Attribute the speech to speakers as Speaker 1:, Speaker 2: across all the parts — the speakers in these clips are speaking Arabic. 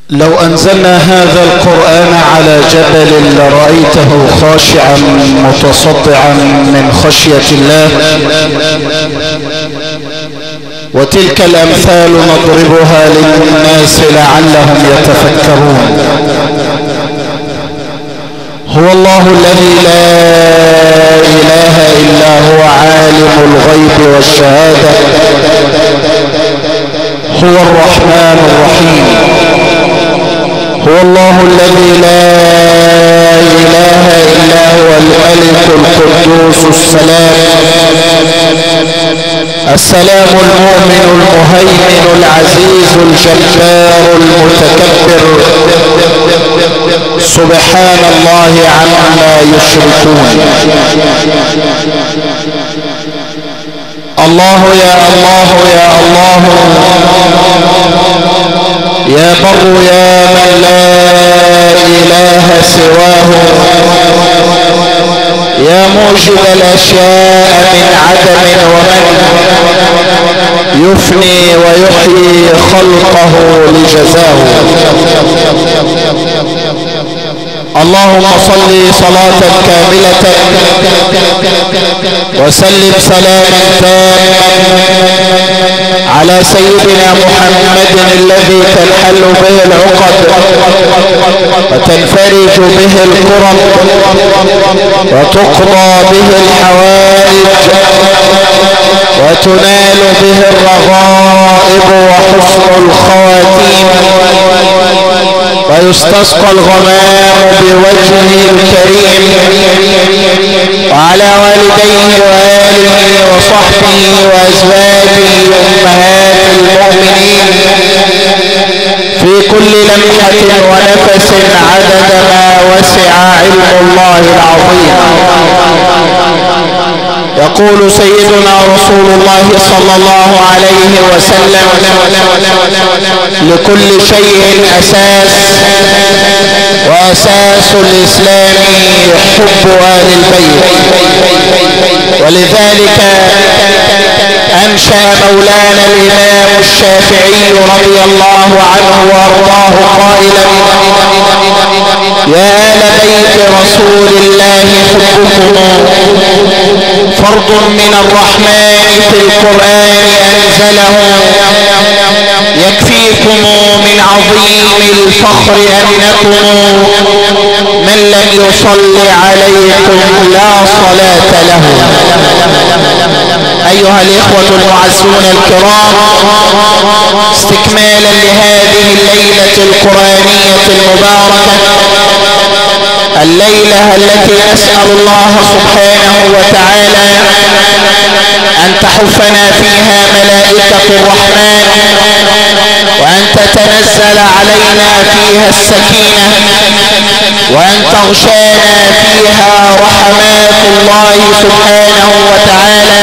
Speaker 1: لو أنزلنا هذا القرآن على جبل لرأيته خاشعا متصدعا من خشية الله. وتلك الأمثال نضربها للناس لعلهم يتفكرون. هو الله الذي لا إله إلا هو عالم الغيب والشهادة، هو الرحمن الرحيم. هو الله الذي لا إله إلا هو الملك القدوس السلام، السلام المؤمن المهيمن العزيز الجبار المتكبر، سبحان الله عما يشركون. الله يا الله يا الله، يا بر يا من لا إله سواه، يا موجد الأشياء من عدم ومن يفني ويحيي خلقه لجزاه. اللهم صل صلاة كاملة وسلم سلاما تاما على سيدنا محمد الذي تنحل به العقد وتنفرج به الكرب وتقضى به الحوائج وتنال به الرغائب وحسن الخواتيم، ويستسقى الغمام بوجهه الكريم، وعلى والديه وآله وصحبه وأزواجه أمهات المؤمنين في كل لمحة ونفس عدد ما وسع علم الله العظيم. يقول سيدنا رسول الله صلى الله عليه وسلم: لكل شيء أساس، وأساس الإسلام حب آل البيت. ولذلك أنشأ مولانا الإمام الشافعي رضي الله عنه وأرضاه قائلا: يا آل بيت رسول الله حبكم فرض من الرحمن في القرآن أنزله، يكفيكم من عظيم الفخر أنكم من لم يصل عليكم لا صلاة له. أيها الإخوة المعزون الكرام، استكمالا لهذه الليلة القرآنية المباركة، الليلة التي نسأل الله سبحانه وتعالى أن تحفنا فيها ملائكة الرحمن، وأن تتنزل علينا فيها السكينة، وأن تغشانا فيها رحمات الله سبحانه وتعالى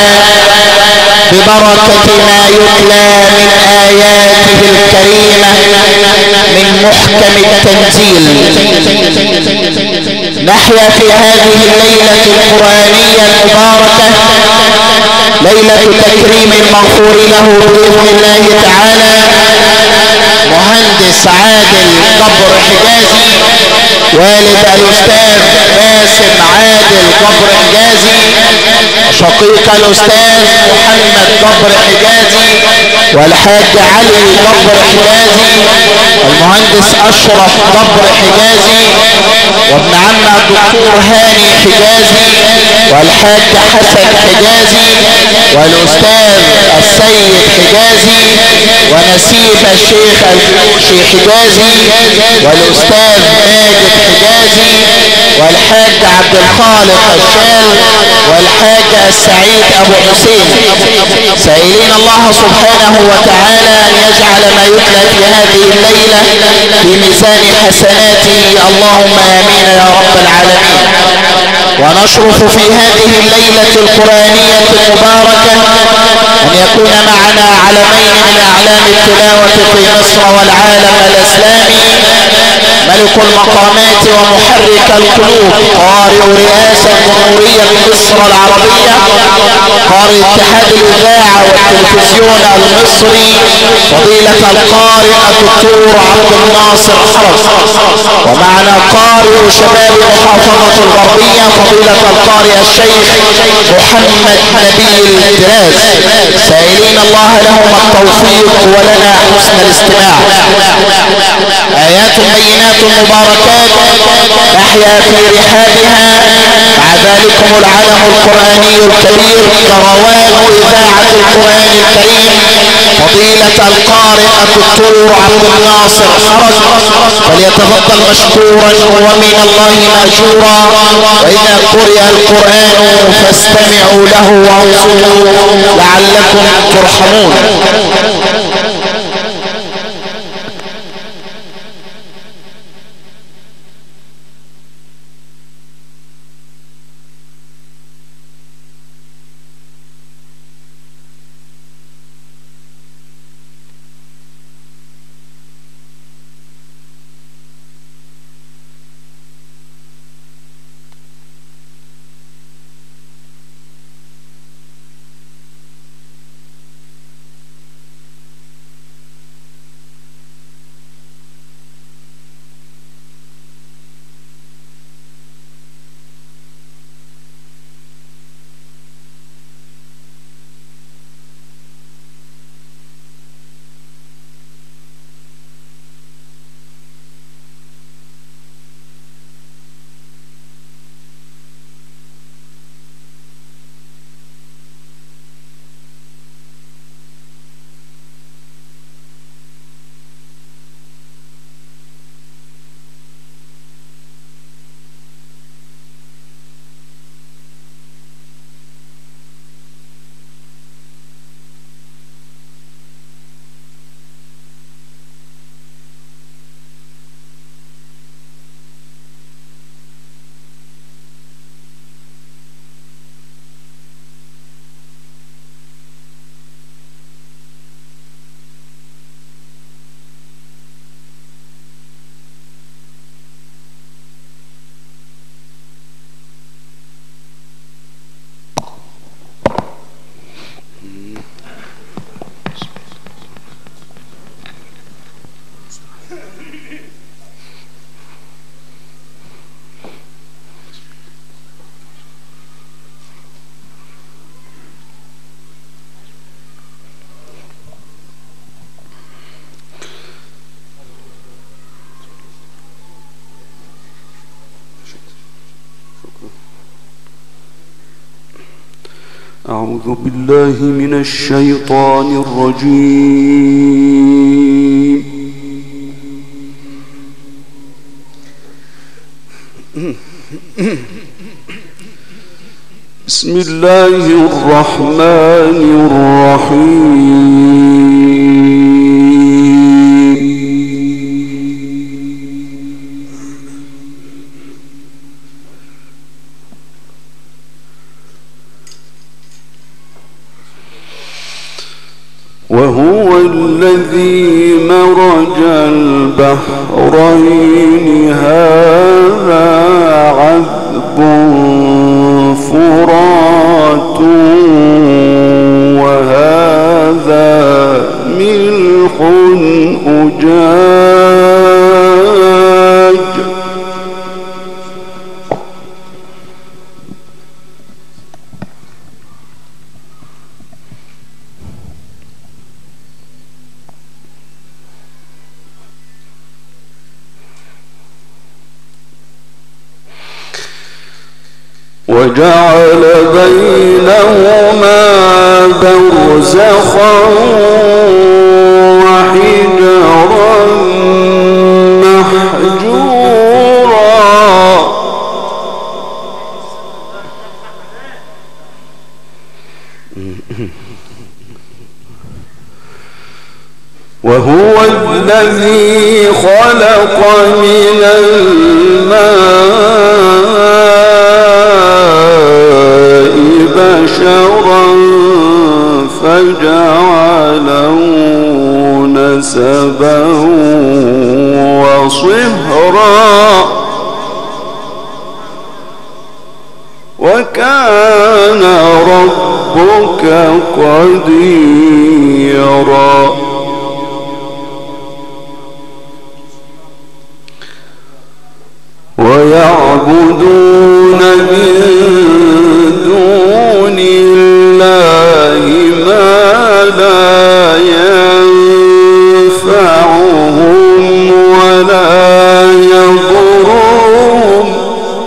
Speaker 1: ببركة ما يتلى من آياته الكريمة من محكم التنزيل. نحيا في هذه الليلة القرآنية المباركة ليلة تكريم المغفور له بإذن الله تعالى مهندس عادل قبر حجازي، والد الأستاذ باسم عادل قبر حجازي، شقيق الأستاذ محمد قبر حجازي، والحاج علي قبر حجازي، المهندس أشرف قبر حجازي، وابن عم الدكتور هاني حجازي، والحاج حسن حجازي، والأستاذ السيد حجازي، ونسيب الشيخ الفلوشي حجازي، والأستاذ ماجد حجازي، والحاج عبد الخالق الشال، والحاج السعيد أبو حسين، سائلين الله سبحانه وتعالى أن يجعل ما يتلى في هذه الليلة في ميزان حسناته، اللهم آمين يا رب العالمين. ونشرف في هذه الليلة القرآنية المباركة أن يكون معنا علمين من علام التلاوة في مصر والعالم الإسلامي، ملك المقامات ومحرك القلوب، قارئ رئاسة جمهورية مصر العربية، قارئ اتحاد الإذاعة والتلفزيون المصري، فضيلة القارئ الدكتور عبد الناصر حرس. ومعنا قارئ شباب محافظة الغربية، فضيلة القارئ الشيخ محمد نبيل الدراز، سائلين الله لهم التوفيق ولنا حسن الاستماع. آيات بينات مباركات نحيا في رحابها، مع ذلكم العلم القرآني الكبير، كروان إذاعة القرآن الكريم، فضيلة القارئ الدكتور عبد الناصر حرس، فليتفضل مشكورا ومن الله مأجورا. وإذا قرئ القرآن فاستمعوا له وانصتوا لعلكم ترحمون.
Speaker 2: أعوذ بالله من الشيطان الرجيم. بسم الله الرحمن الرحيم. وهو الذي مرج البحرين هذا عذب فرات وهذا ملح أجاج وجعل بينهما برزخا وحجرا محجورا وهو الذي خلق من الماء بشرا فجعله نسبا وصهرا وكان ربك قديرا ويعبدون من دون الله ما لا ينفعهم ولا يضرهم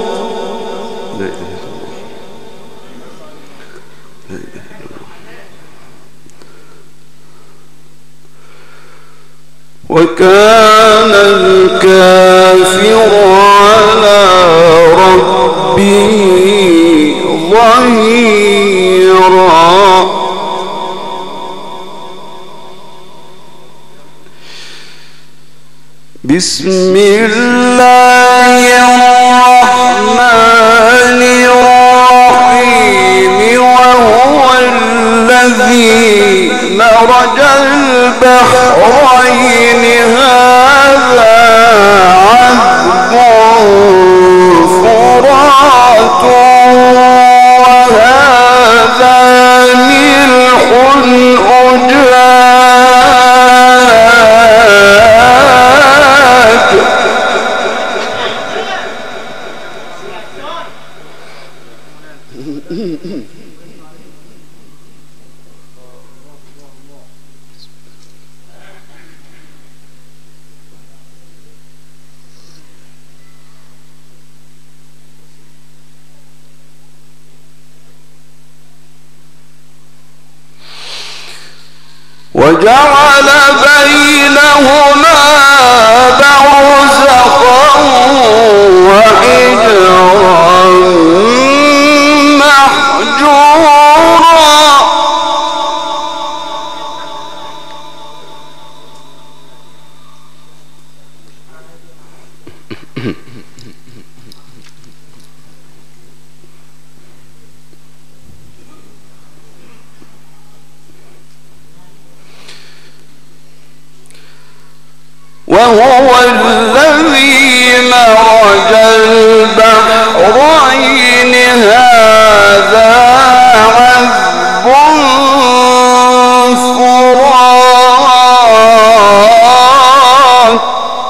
Speaker 2: وكان الكافر على ربه ظهيرا بسم الله الرحمن الرحيم وهو الذي مرج البحرين هذا عذب فرات وهذا ملح أجاج وجعل بينهما برزخا وحجرا محجورا وهو الذي مرج البحرين هذا عذب فرات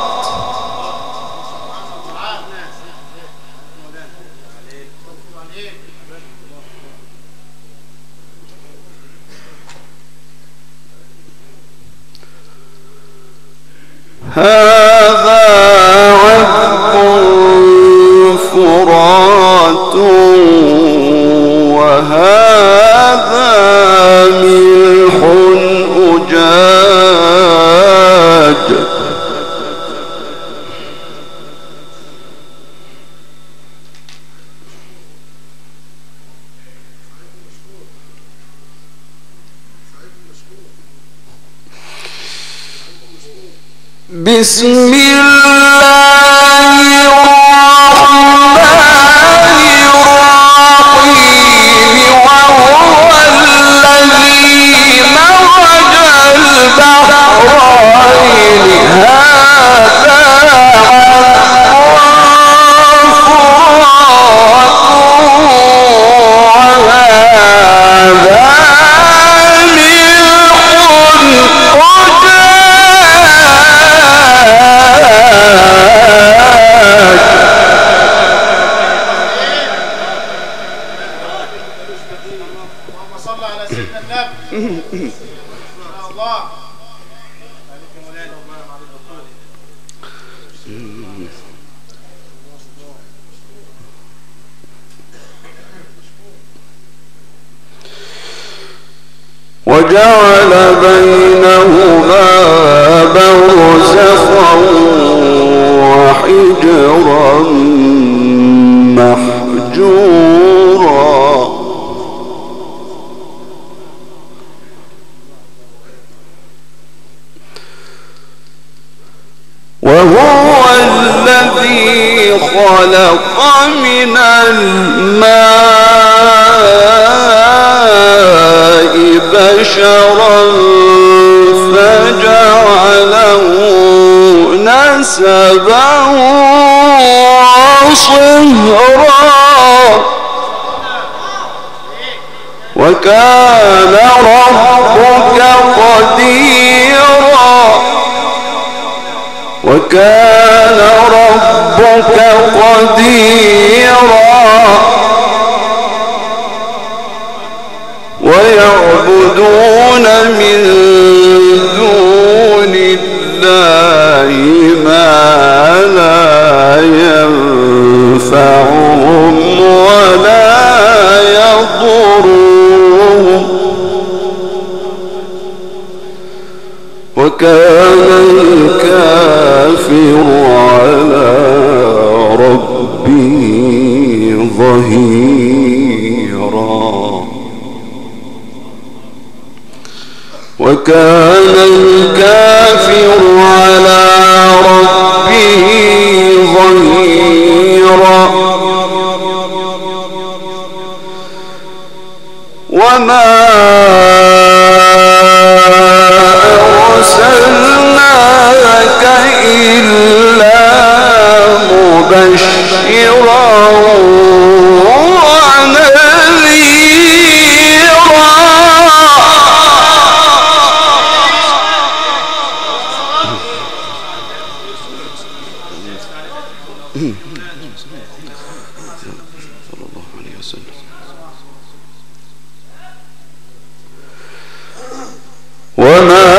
Speaker 2: هذا عذب فرات وهذا ملح أجاج بسم الله الرحمن الرحيم وهو الذي مرج البحرين هذا عذب فرات وهذا وجعل بينهما برزخا وحجرا محجورا وهو الذي خلق من الماء بشرا فجعله حسبه صهرا وكان ربك قديرا وكان ربك قديرا ويعبدون من دون الله ما لا ينفعهم ولا يضرهم وكان الكافر على ربه ظهيرا وكان الكافر على ربه ظهيرا وما أرسلناك إلا مبشرا وما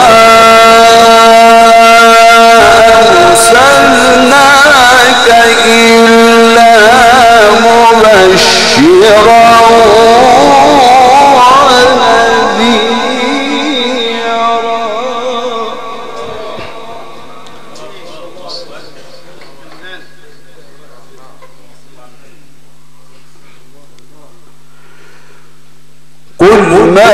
Speaker 2: أرسلناك إلا مبشرا ونذيرا قل ما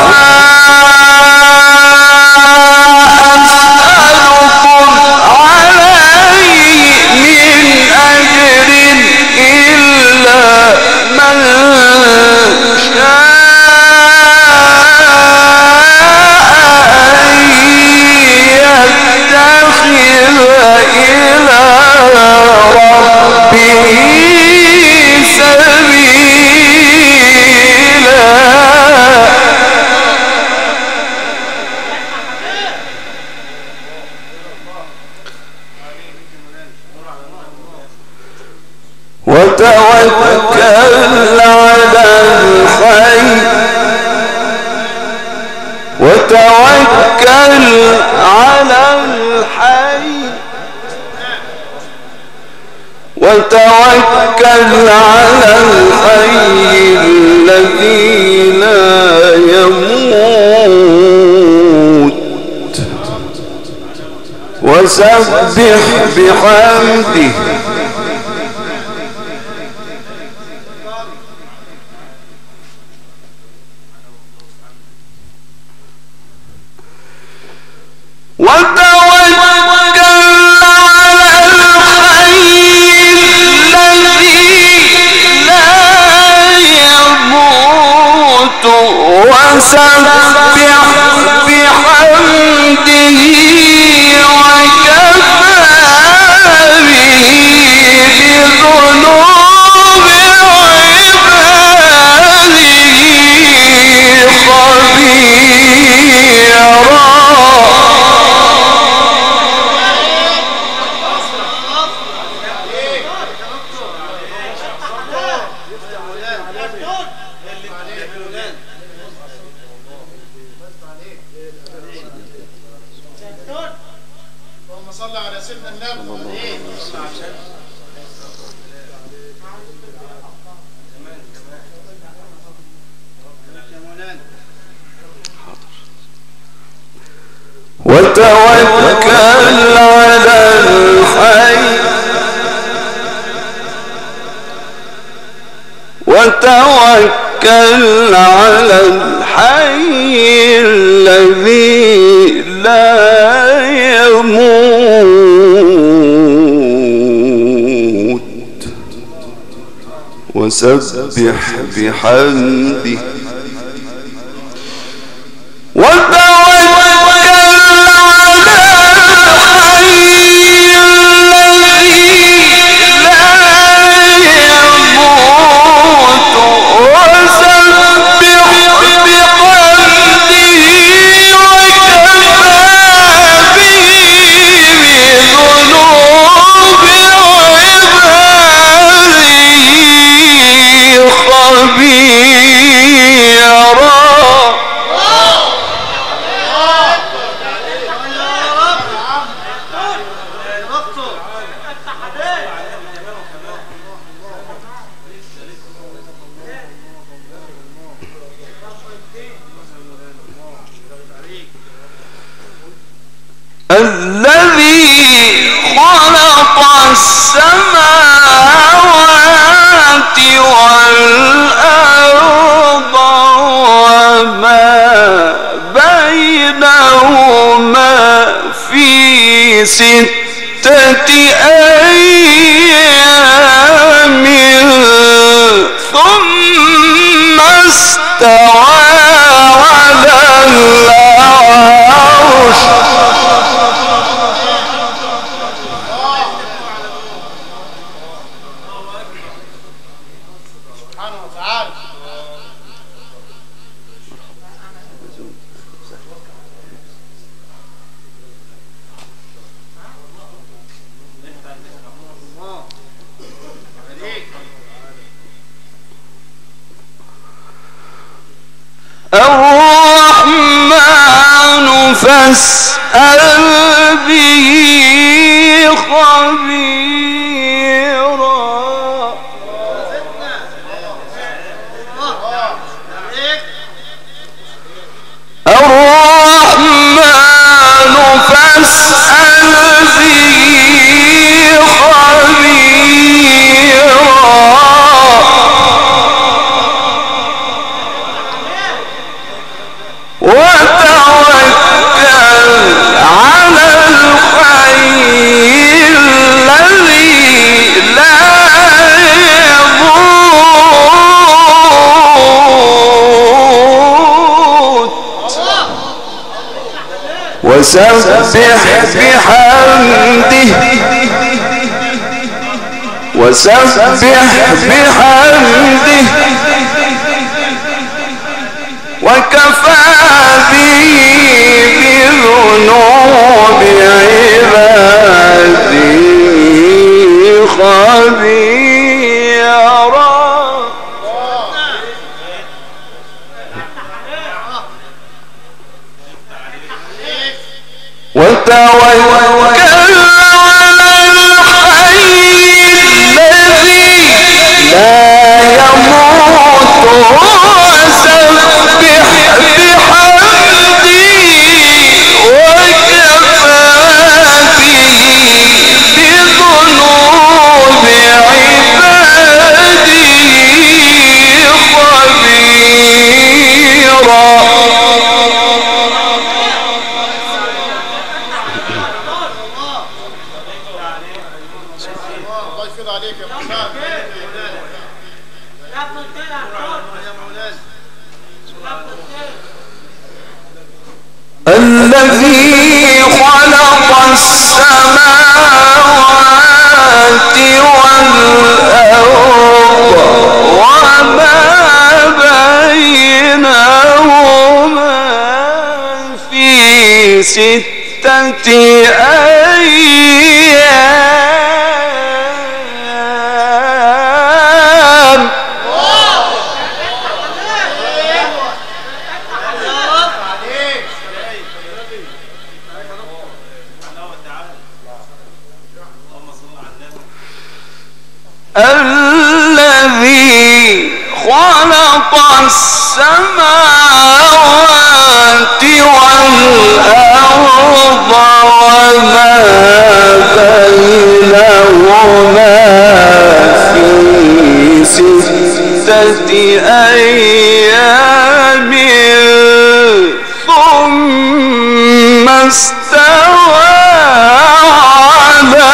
Speaker 2: وتوكل على الحي وتوكل على الحي وتوكل على الحي الذي لا يموت وسبح بحمده وسبح بحمده وكفى به بذنوب وتوكل على الحي وتوكل على الحي الذي لا يموت وسبح بحمده وتوكل على الحي الذي خلق السماوات والأرض وما بينهما في 6 أيام ثم استوى على العرش الرحمن فاسأل به خبيرا الرحمن فاسأل به خبيرا وتوكل على الحي الذي لا يموت وسبح بحمده وكفى به بذنوب عباده خبيرا وتوكل على الحي الذي لا يموت وسبح بحمده وكفى به بذنوب عباده خبيرا الذي خلق السماوات والأرض وما بينهما في 6 أيام الذي خلق السماوات والأرض وما بينهما في 6 أيام ثم استوى على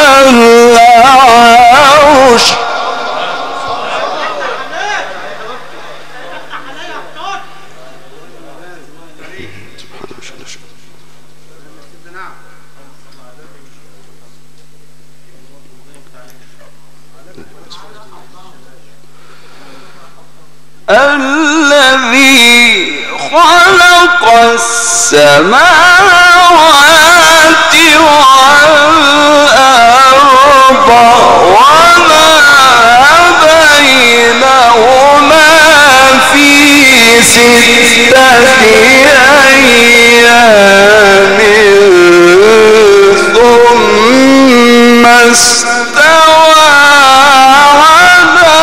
Speaker 2: العرش الذي خلق السماوات والأرض وما بينهما في 6 أيام ثم استوى على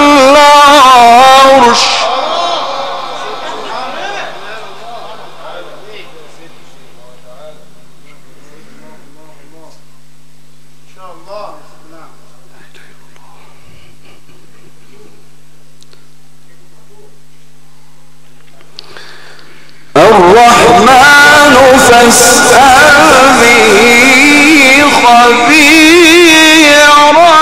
Speaker 2: العرش اسأل به خبيرا.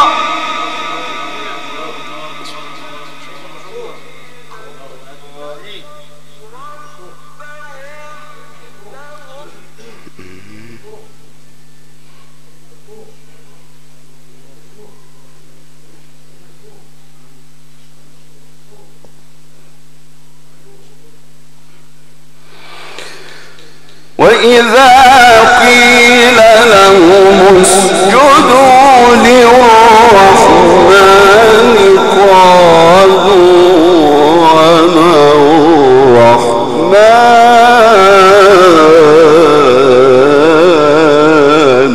Speaker 2: وإذا قيل لهم اسجدوا للرحمن قالوا وما الرحمن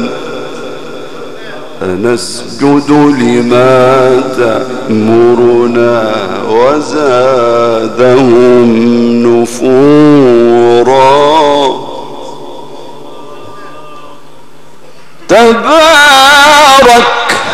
Speaker 2: أنسجد لما تأمرنا وزادهم نفورا. تبارك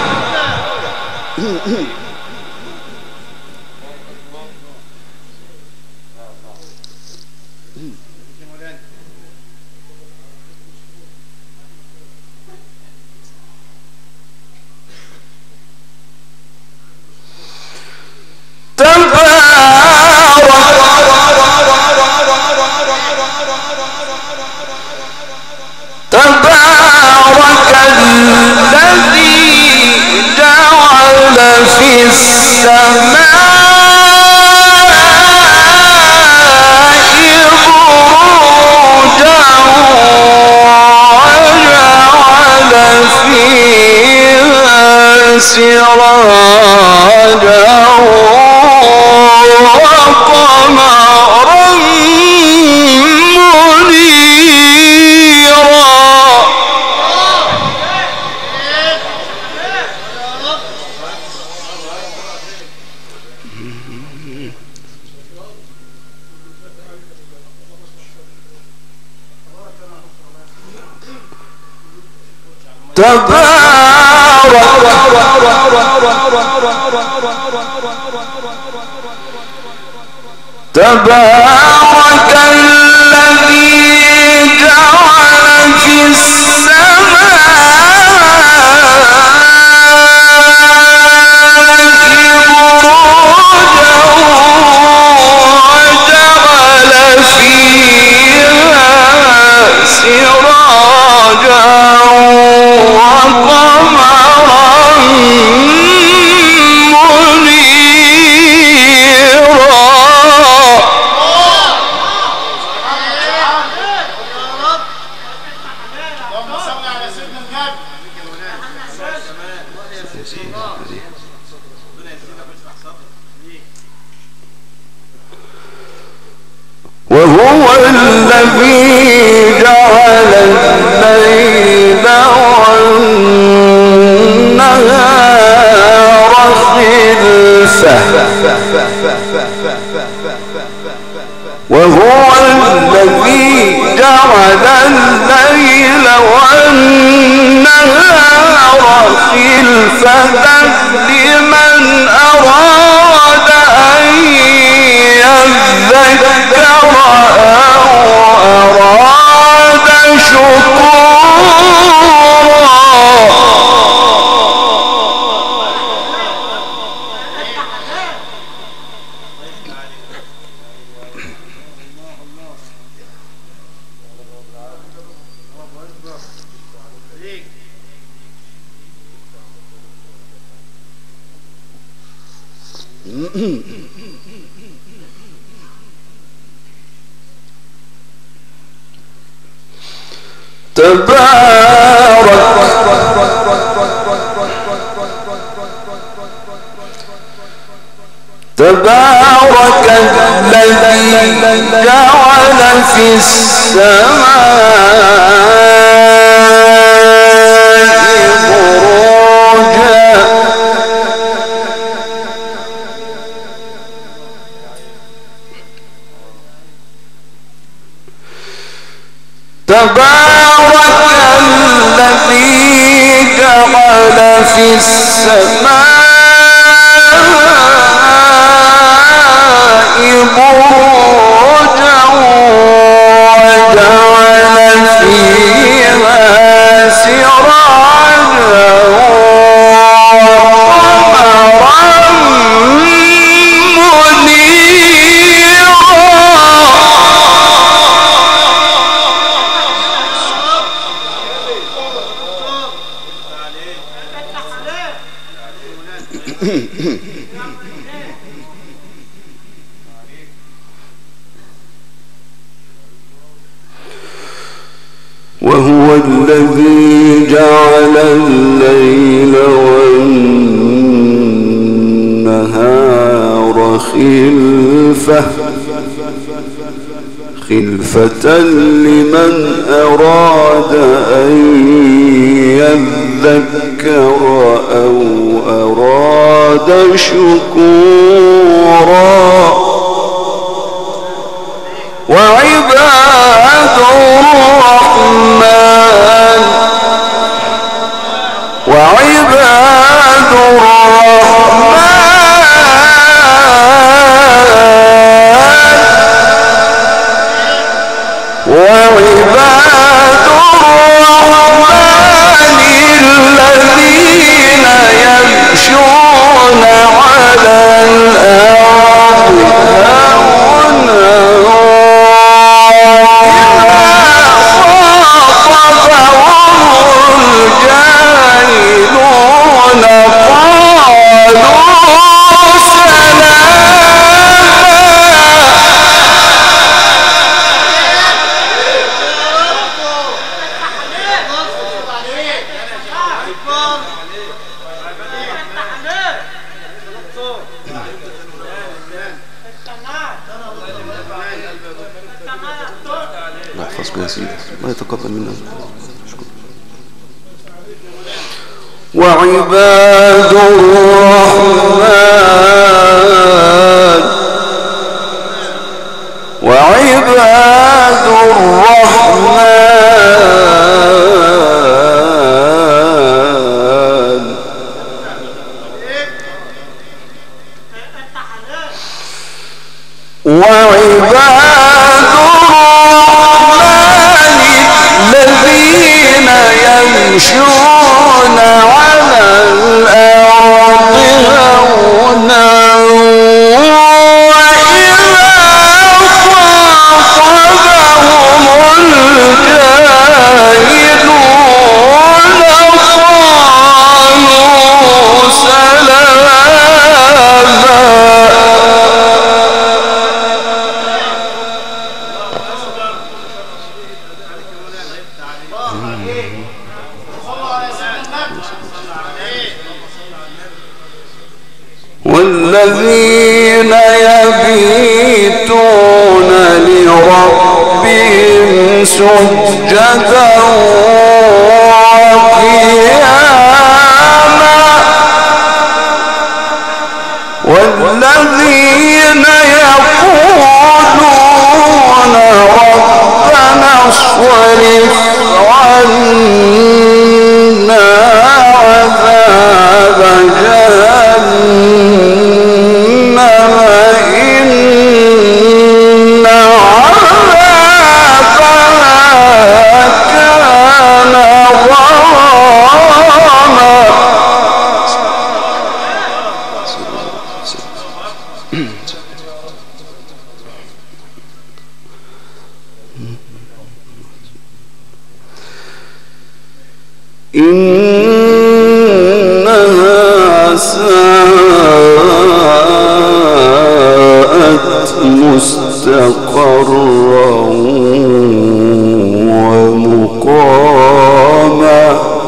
Speaker 2: تبارك الذي جعل في السماء بروجا وجعل فيها سراجا وقمرا منيرا. وهو الذي جعل الليل والنهار خلفة. وهو الذي جعل الليل والنهار خلفة لمن أراد أن يذكر أو أراد شكورا. تبارك الذي جعل في السماء بروجا تبارك الذي جعل في السماء بروجا وجعل وهو الذي جعل الليل والنهار خلفة لمن أراد أن يذكر أو أراد شكورا وعباد الرحمن الذين يمشون على الأرض هونا وعباد الرحمن الذين يمشون على الأرض هونا وإذا خاطبهم الجاهلون قالوا سلاما. والذين يبيتون لربهم سجدا وقياما والذين يقولون ربنا اصرف عنا عذاب جهنم إن عذابها كان غراما. إنها ساءت مستقرا ومقاما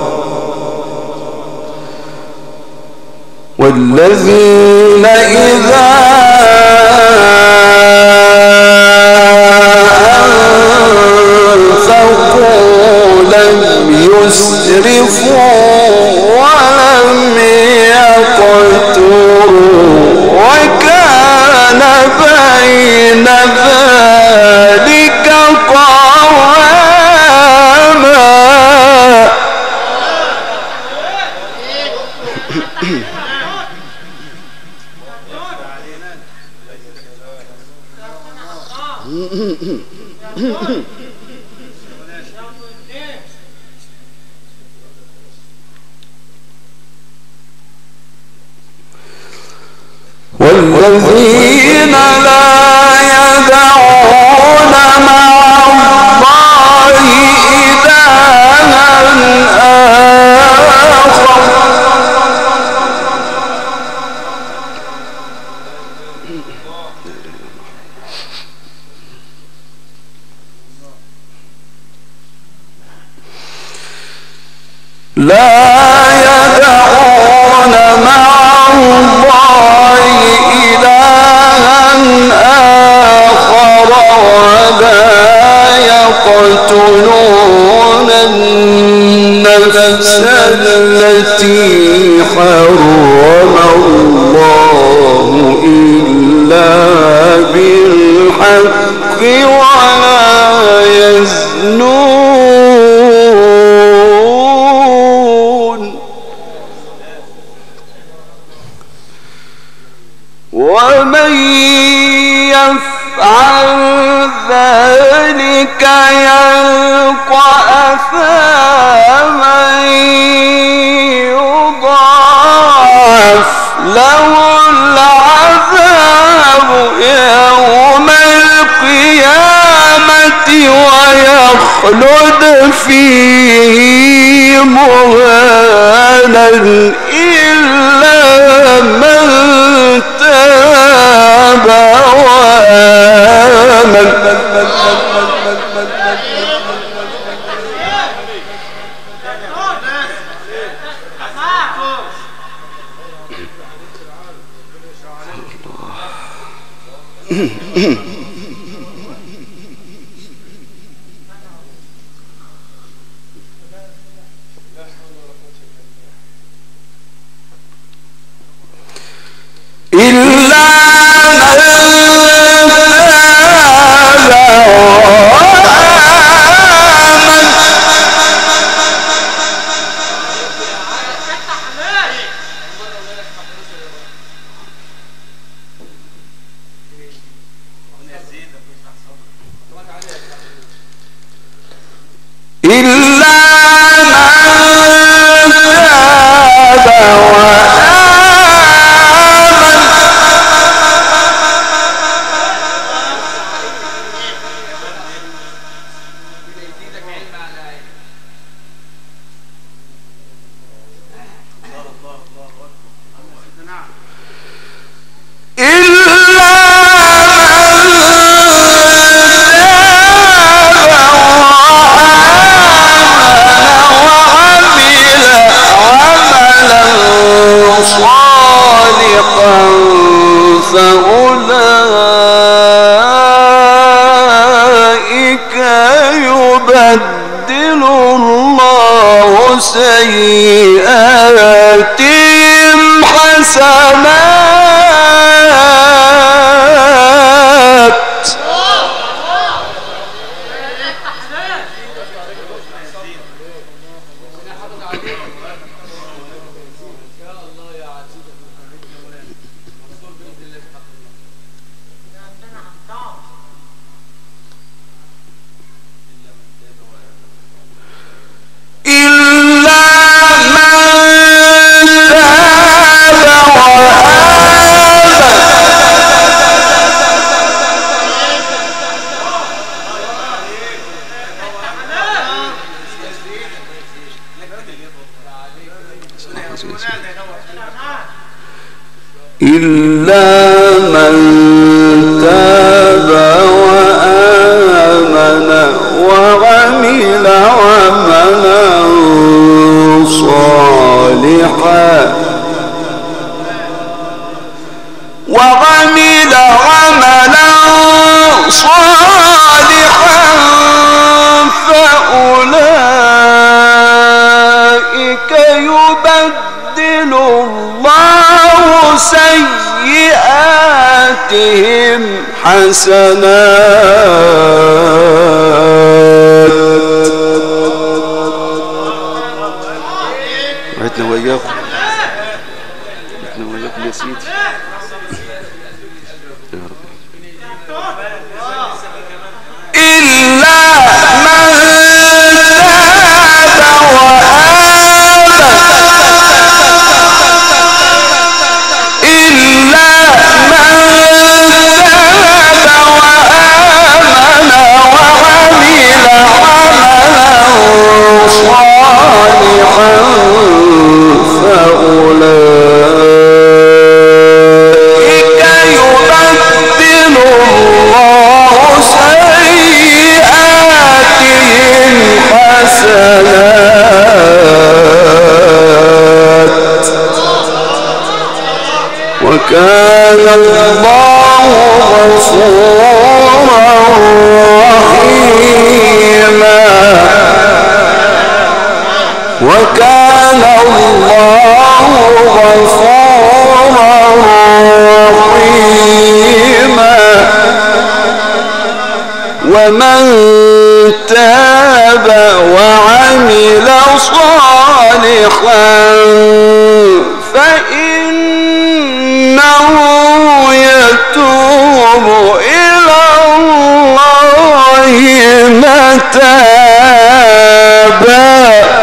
Speaker 2: والذين إذا يسرفوا ولم يقتروا وكان بين ذلك قواما. والذين لا يدعون مع الله إلها آخر يدعون مع الله إلها آخر ولا يقتلون النفس التي حرم الله إلا بالحق ولا يزنون ومن يفعل ذلك يلقى أثاما يضاعف له العذاب يوم القيامة ويخلد فيه مهانا إلا من تاب وآمن فأولئك يبدل الله سيئاتهم حسنات إلا من تاب وآمن وعمل عملا صالحا فأولئك يبدل الله سيئاتهم حسنات. وعدنا وإياكم يا سيدي يا رب. إلا من تاب وآمن إلا من تاب وآمن وعمل عملا صالحا فأولئك يبدل الله سيئاتهم حسنات الله غفورا رحيما وكان الله غفورا رحيما ومن تاب وعمل صالحا فإنه يتوب إلى الله متابا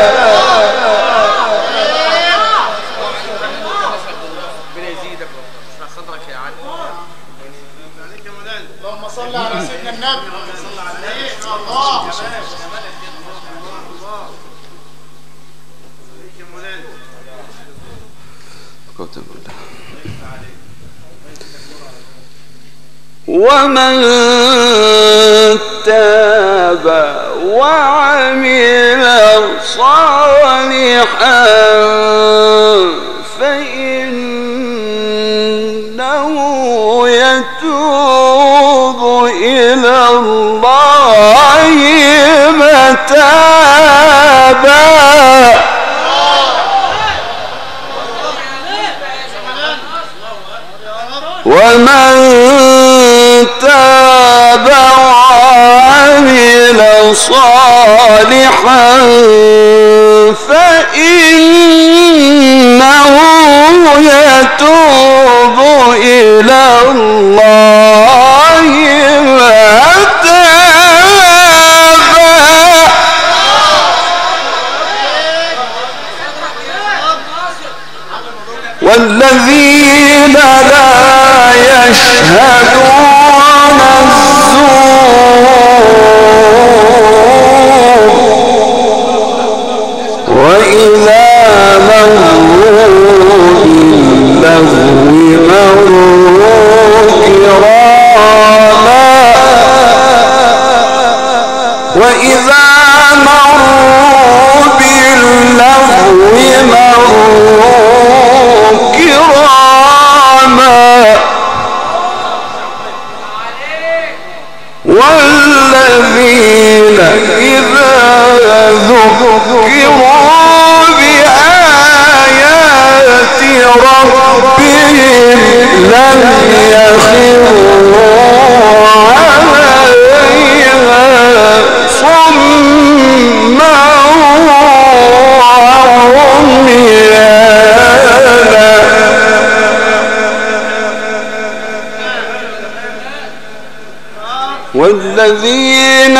Speaker 3: اللهم صل على سيدنا النبي صل عليه الله
Speaker 2: ومن تاب وعمل صالحا فإنه يتوب إلى الله متابا ومن تاب وعمل صالحا فإنه يتوب إلى الله متابا والذين لا يشهدون الزور وإذا مروا باللغو مروا كراما وإذا مروا باللغو مروا كراما والذين إذا ذكروا بآيات ربهم لم يخروا عليها صما وعميانا والذين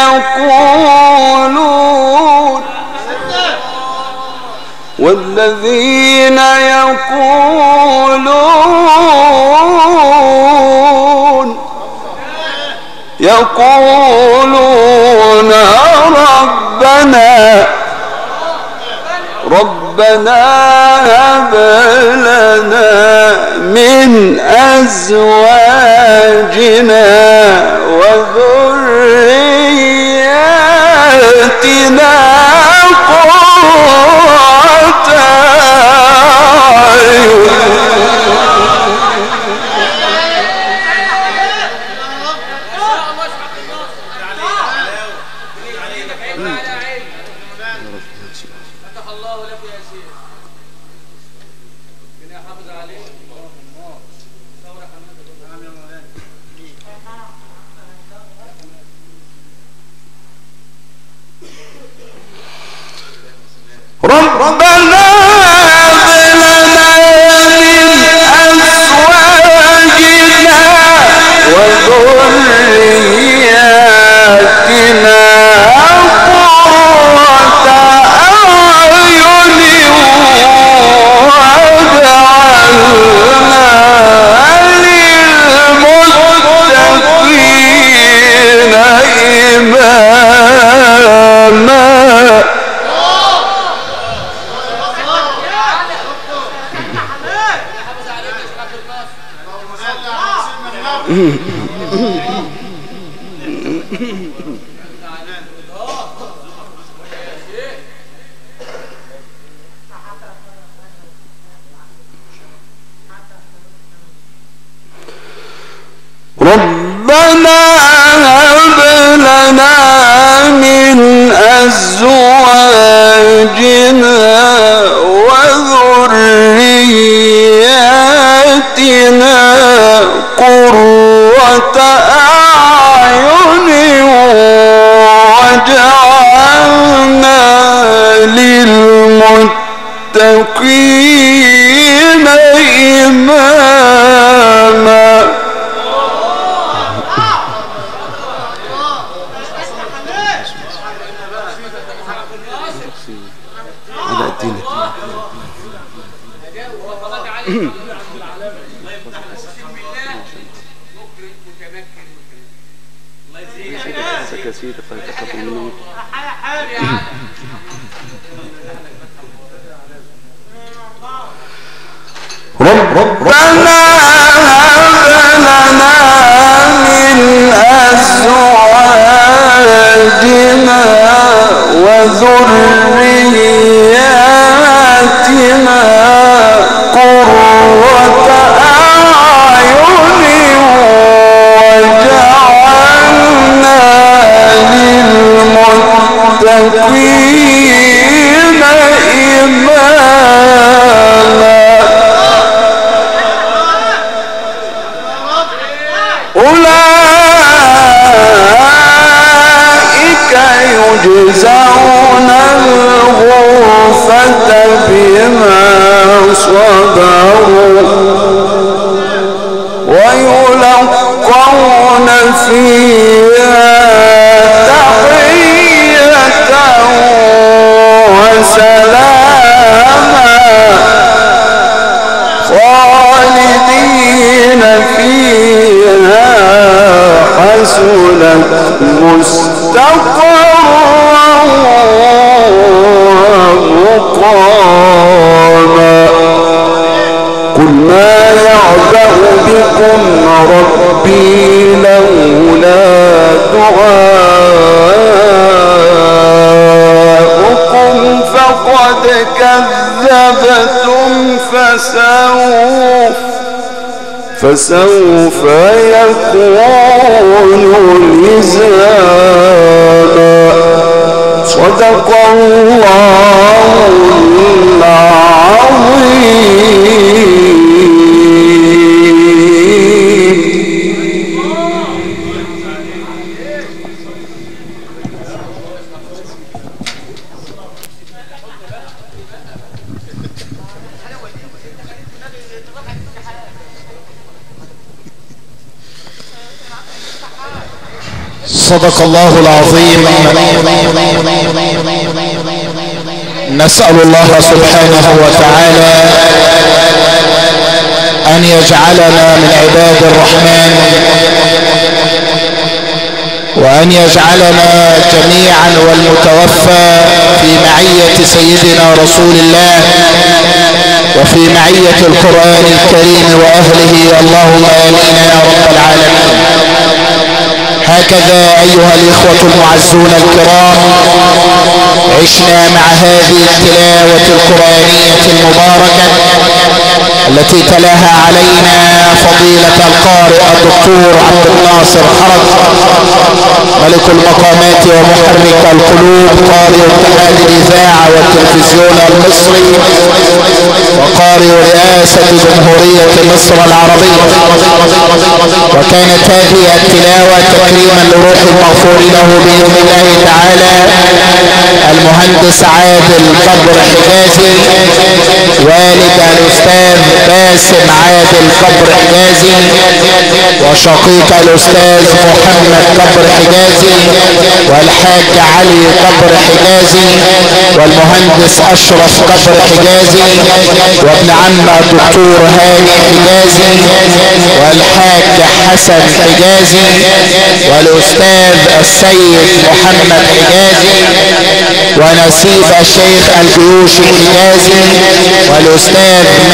Speaker 2: يقولون ربنا هب لنا من أزواجنا وذرياتنا قرة أعين ربنا هب لنا من أزواجنا وذرياتنا قرة أعين واجعلنا للمتقين إماما أزواجنا وذرياتنا قرة أعين وجعلنا للمتقين إماما. ربنا هب لنا من أزواجنا وذرياتنا قرة أعين وجعلنا للمتقين إماما. أولئك يجزون الغرفة بما صبروا ويلقون فيها تحية وسلاما خالدين فيها حسنت مستقرا ومقاما. قل ما يعبأ بكم ربي لولا دعاؤكم فقد كذبتم فسوف يكون لزاما. صدق الله العظيم.
Speaker 1: صدق الله العظيم. نسأل الله سبحانه وتعالى أن يجعلنا من عباد الرحمن وأن يجعلنا جميعا والمتوفى في معية سيدنا رسول الله وفي معية القرآن الكريم وأهله، اللهم آمين يا رب العالمين. هكذا أيها الإخوة المعزون الكرام عشنا مع هذه التلاوة القرآنية المباركة التي تلاها علينا فضيلة القارئ الدكتور عبد الناصر حرج ملك المقامات ومحرك القلوب قارئ اتحاد الإذاعة والتلفزيون المصري وقارئ رئاسة جمهورية مصر العربية. وكانت هذه التلاوة تكريما لروح المغفور له بإذن الله تعالى المهندس عادل قبر حجازي والد الأستاذ باسم عادل قبر حجازي وشقيق الأستاذ محمد قبر حجازي والحاج علي قبر حجازي والمهندس أشرف قبر حجازي وابن عم الدكتور هاني حجازي والحاج حسن حجازي والأستاذ السيد محمد حجازي ونسيب الشيخ الجيوشي حجازي والأستاذ ماجد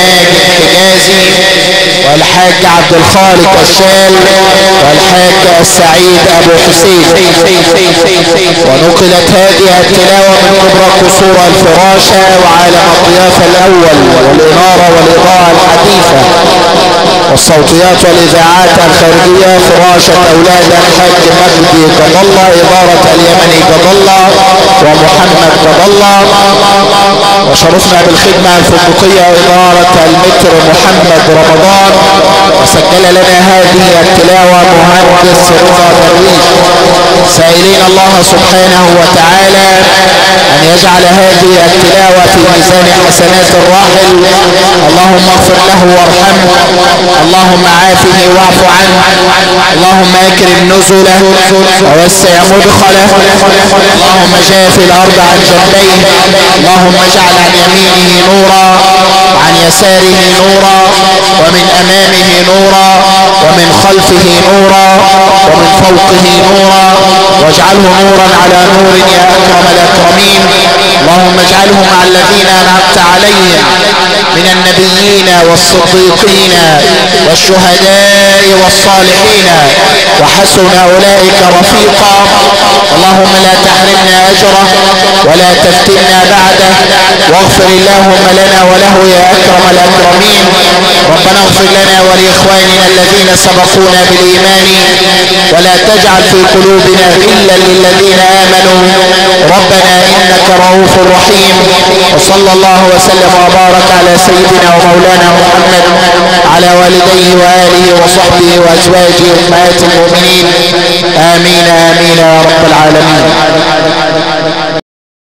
Speaker 1: الحجازي والحاج عبد الخالق الشال والحاج السعيد ابو حسين. ونقلت هذه التلاوة من كبرى قصور الفراشة وعالم الضيافة الاول والانارة والاضاءة الحديثة والصوتيات والاذاعات الخارجية فراشة اولاد الحاج مجدي قضى الله ادارة اليمني قضى الله ومحمد قضى الله. وشرفنا بالخدمة الفندقية ادارة المتر محمد رمضان. وسجل لنا هذه التلاوة مهندس رضا درويش. سائلين الله سبحانه وتعالى ان يجعل هذه التلاوة في ميزان حسنات الراحل. اللهم اغفر له وارحمه، اللهم عافه واعف عنه، اللهم اكرم نزله ووسع مدخله، اللهم جاف الارض عن جنبيه، اللهم اجعل عن يمينه نورا وعن يساره نورا ومن امامه نورا ومن خلفه نورا ومن فوقه نورا، واجعله نورا على نور يا اكرم الاكرمين. اللهم اجعله مع الذين انعمت عليهم من النبيين والصديقين والشهداء والصالحين وحسن اولئك رفيقا. اللهم لا تحرمنا اجره ولا تفتنا بعده، واغفر اللهم لنا وله يا اكرم الاكرمين. ربنا اغفر لنا ولاخواننا الذين سبقونا بالايمان ولا تجعل في قلوبنا غلا للذين امنوا ربنا انك رؤوف رحيم. وصلى الله وسلم وبارك على سيدنا ومولانا محمد على والديه واله وصحبه وازواجه امهات المؤمنين امين